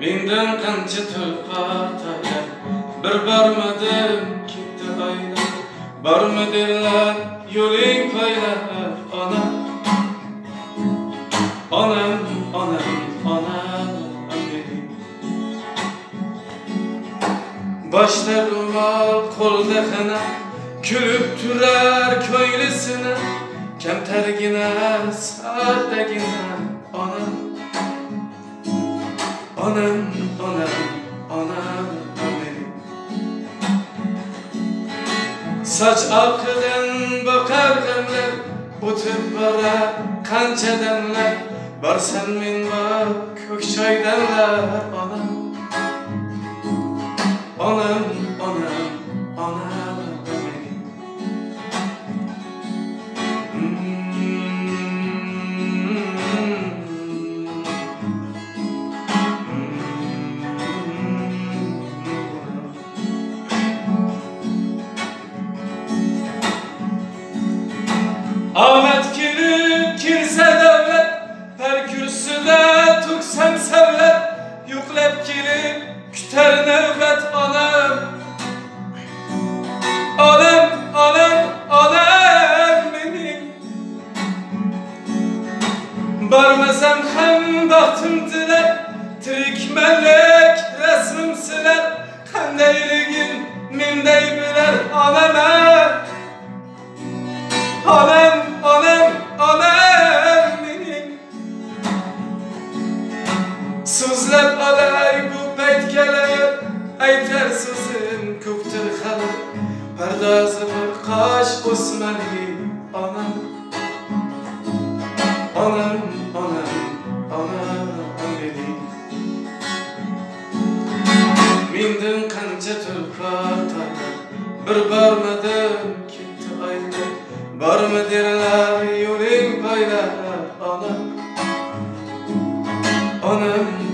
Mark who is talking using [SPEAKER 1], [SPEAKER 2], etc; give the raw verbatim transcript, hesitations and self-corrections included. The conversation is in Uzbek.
[SPEAKER 1] Menden qancha turqatlar bir barmadim ketdi aylar barmi derlar yo'ling poylar ona onam onam onam benim boshda ro'mol qo'lda xina kulib turar ko'nglisini kamtargina saddagina onam onam onam onam benim saç akıdan bakar gamlar o'tib borar qancha damlar borsan men bor ko'k choydanlar onam onam onam onam benim Ahmet gelip kirse devlet per kürsüde tuksam sevlet yüklep gelip küter nevbet anam anam anam anam benim barmasam hem bahtım diler tirik melek resmim siler kandeyligin mindey biler anam Anam, anam, anam benim Sözlep alay bu peytkeler Ayter sözüm köktür halı Perdazı bir kaş Osmanlı Anam Anam, anam, anam benim Menden kanca turqatlar Bir barmadım ketdi aylar barmi derlar yo'ling poylar onam onam